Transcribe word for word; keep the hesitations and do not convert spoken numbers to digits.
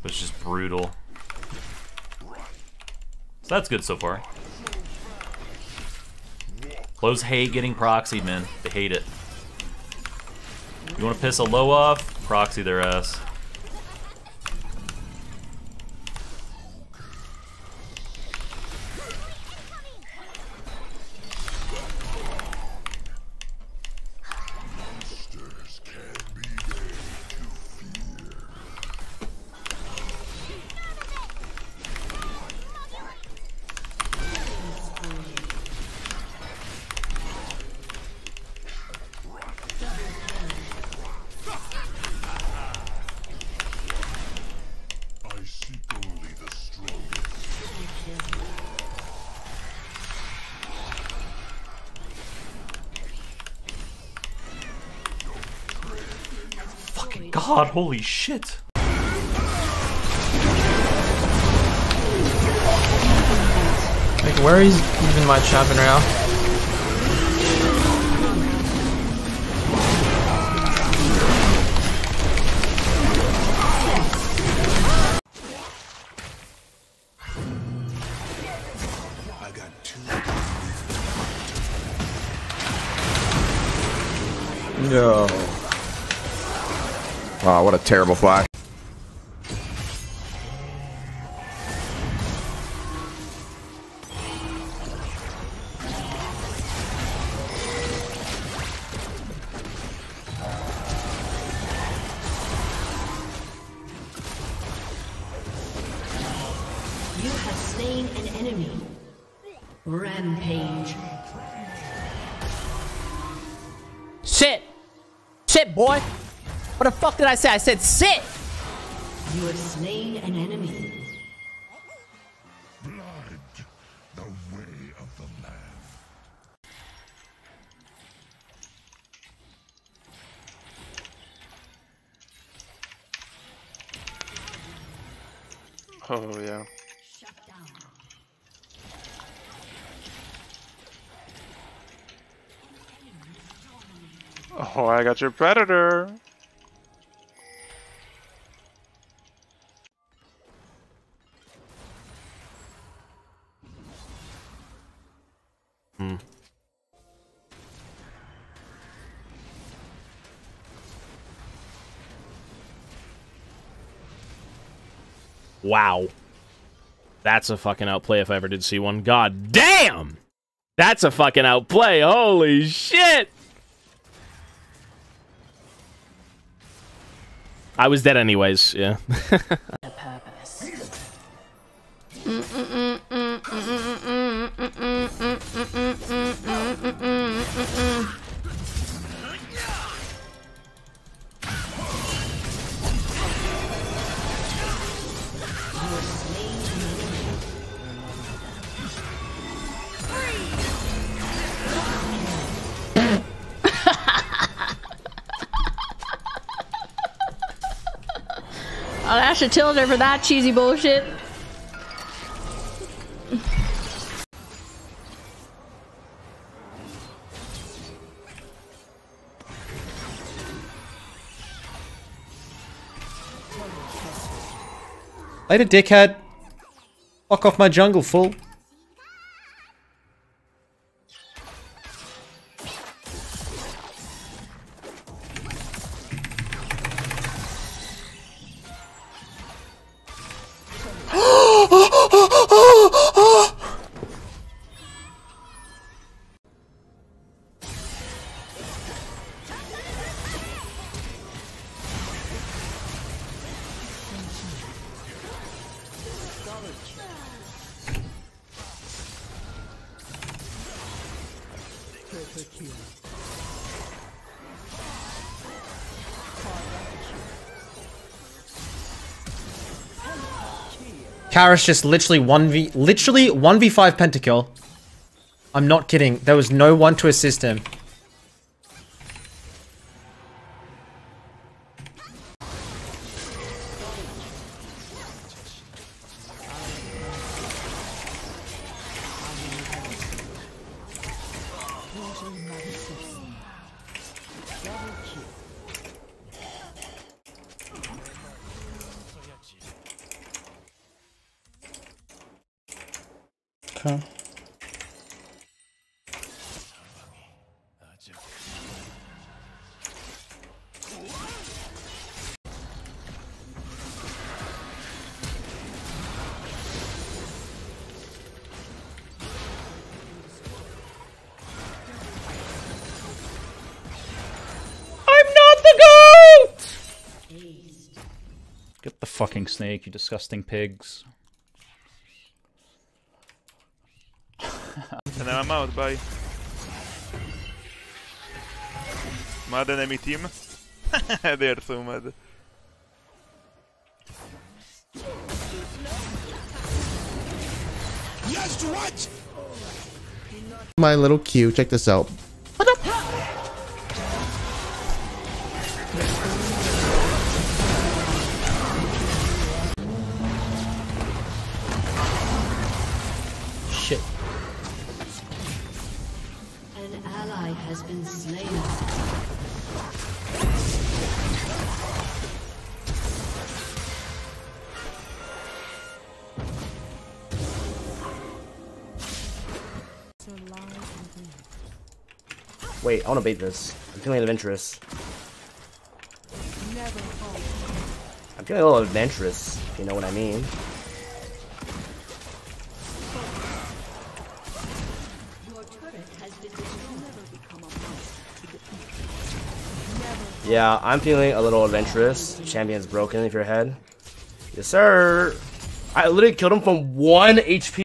It's just brutal. So that's good so far. Lowe's hate getting proxied, man. They hate it. You want to piss a low off? Proxy their ass. God, holy shit. Like, where is even my champion right now? I got two. No. Wow, what a terrible flash. You have slain an enemy. Rampage. Shit! Shit, boy! What the fuck did I say? I said sit! You have slain an enemy. Blood, the way of the land. Oh, yeah. Oh, I got your predator. Hmm. Wow. That's a fucking outplay if I ever did see one. God damn! That's a fucking outplay. Holy shit! I was dead anyways, yeah. I'll dash a tilde for that cheesy bullshit. Later, dickhead. Fuck off my jungle, fool. Karis just literally one v literally one v five pentakill. I'm not kidding. There was no one to assist him. huh? I'm not the GOAT! Get the fucking snake, you disgusting pigs. And now I'm out, bye. Mad enemy team. They are so mad. Yes, what? My little Q, check this out. What up? Shit. An ally has been slain. Wait, I want to bait this. I'm feeling adventurous. I'm feeling a little adventurous, if you know what I mean. Yeah, I'm feeling a little adventurous. Champion's broken if you're ahead. Yes, sir. I literally killed him from one H P.